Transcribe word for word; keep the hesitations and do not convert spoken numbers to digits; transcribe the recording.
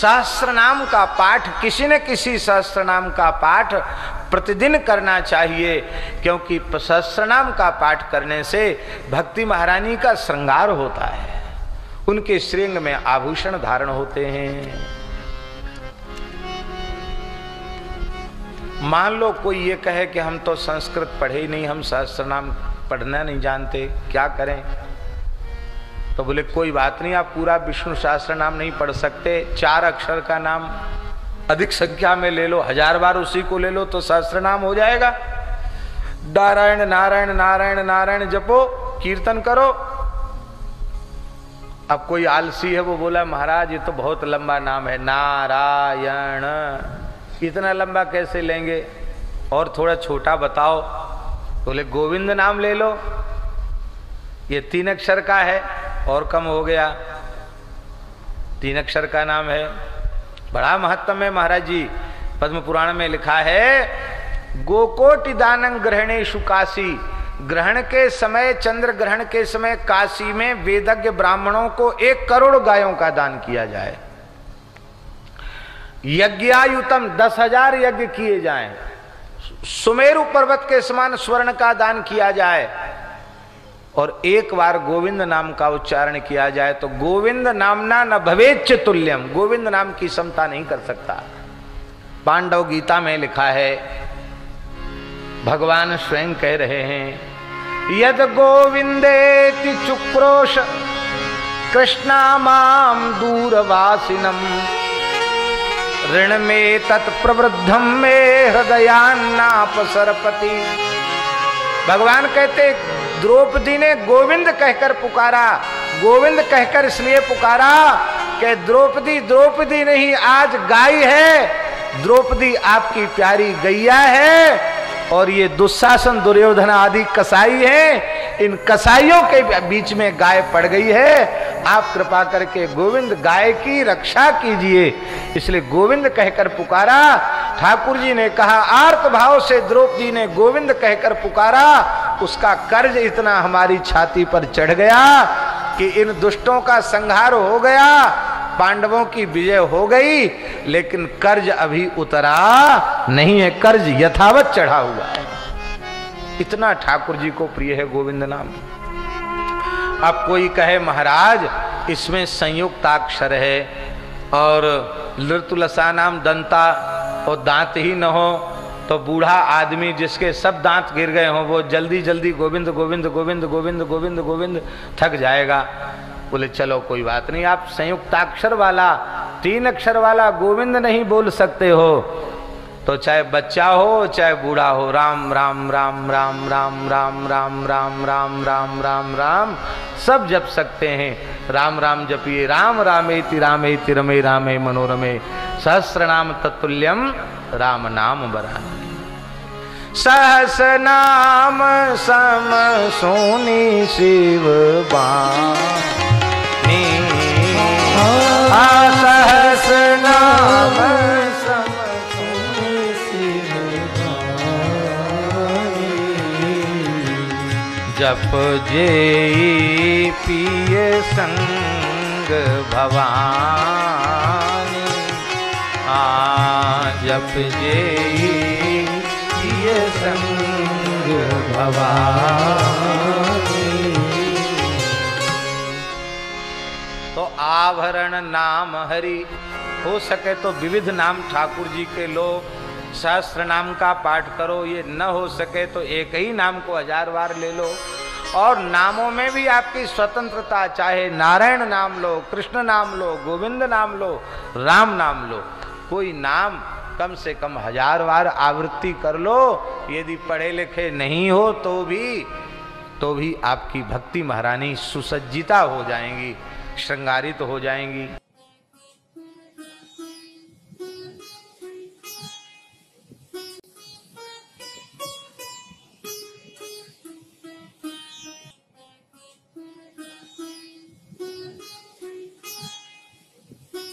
सहस्त्र नाम का पाठ, किसी न किसी सहस्त्र नाम का पाठ प्रतिदिन करना चाहिए, क्योंकि सहस्त्र नाम का पाठ करने से भक्ति महारानी का श्रृंगार होता है, उनके श्रृंग में आभूषण धारण होते हैं। मान लो कोई ये कहे कि हम तो संस्कृत पढ़े ही नहीं, हम सहस्त्र नाम पढ़ना नहीं जानते, क्या करें? तो बोले कोई बात नहीं, आप पूरा विष्णु सहस्त्र नाम नहीं पढ़ सकते, चार अक्षर का नाम अधिक संख्या में ले लो, हजार बार उसी को ले लो तो सहस्त्र नाम हो जाएगा। नारायण नारायण नारायण नारायण जपो, कीर्तन करो। अब कोई आलसी है, वो बोला महाराज ये तो बहुत लंबा नाम है, नारायण, इतना लंबा कैसे लेंगे, और थोड़ा छोटा बताओ। बोले गोविंद नाम ले लो, ये तीन अक्षर का है, और कम हो गया, तीन अक्षर का नाम है, बड़ा महत्तम है महाराज जी। पद्म पुराण में लिखा है गोकोटि दानं ग्रहणेषु काशी, ग्रहण के समय, चंद्र ग्रहण के समय काशी में वेदज्ञ ब्राह्मणों को एक करोड़ गायों का दान किया जाए, यज्ञायुतम दस हजार यज्ञ किए जाएं, सुमेरु पर्वत के समान स्वर्ण का दान किया जाए, और एक बार गोविंद नाम का उच्चारण किया जाए तो गोविंद नामना न भवेच्च तुल्यम, गोविंद नाम की समता नहीं कर सकता। पांडव गीता में लिखा है, भगवान स्वयं कह रहे हैं यद गोविंदेति चुक्रोश कृष्णा माम दूरवासिनम ऋण में तत्प्रवृद्धम में हृदयान्नापसरपति। भगवान कहते द्रौपदी ने गोविंद कहकर पुकारा, गोविंद कहकर इसलिए पुकारा कि द्रौपदी द्रौपदी नहीं, आज गाय है, द्रौपदी आपकी प्यारी गैया है, और ये दुशासन दुर्योधन आदि कसाई हैं, इन कसाईयों के बीच में गाय पड़ गई है, आप कृपा करके गोविंद गाय की रक्षा कीजिए। इसलिए गोविंद कहकर पुकारा। ठाकुर जी ने कहा आर्त भाव से द्रौपदी ने गोविंद कहकर पुकारा, उसका कर्ज इतना हमारी छाती पर चढ़ गया कि इन दुष्टों का संहार हो गया, पांडवों की विजय हो गई, लेकिन कर्ज अभी उतरा नहीं है, कर्ज यथावत चढ़ा हुआ है। इतना ठाकुर जी को प्रिय है गोविंद नाम। अब कोई कहे महाराज इसमें संयुक्ताक्षर है और लृतुलसा नाम दंता और दांत ही न हो, तो बूढ़ा आदमी जिसके सब दांत गिर गए हों वो जल्दी जल्दी गोविंद गोविंद गोविंद गोविंद गोविंद गोविंद थक जाएगा। बोले चलो कोई बात नहीं, आप संयुक्ताक्षर वाला तीन अक्षर वाला गोविंद नहीं बोल सकते हो तो चाहे बच्चा हो चाहे बूढ़ा हो, राम राम राम राम राम राम राम राम राम राम राम राम सब जप सकते हैं। राम राम जपिए, राम रामेति रामेति रमे रामे मनोरमे, सहस्र नाम तत्तुल्यम राम नाम बरानने। सहस नाम सम सोनी शिव बानी, सहस नाम सम सोनी शिव बानी, जप जे पिय संग भवानी, आ जप जे पिय संग भवानी। तो आभरण नाम हरि, हो सके तो विविध नाम ठाकुर जी के लो, सहस्त्र नाम का पाठ करो, ये न हो सके तो एक ही नाम को हजार बार ले लो। और नामों में भी आपकी स्वतंत्रता, चाहे नारायण नाम लो, कृष्ण नाम लो, गोविंद नाम लो, राम नाम लो, कोई नाम कम से कम हजार बार आवृत्ति कर लो। यदि पढ़े लिखे नहीं हो तो भी तो भी आपकी भक्ति महारानी सुसज्जिता हो जाएंगी, श्रृंगारित हो जाएंगी।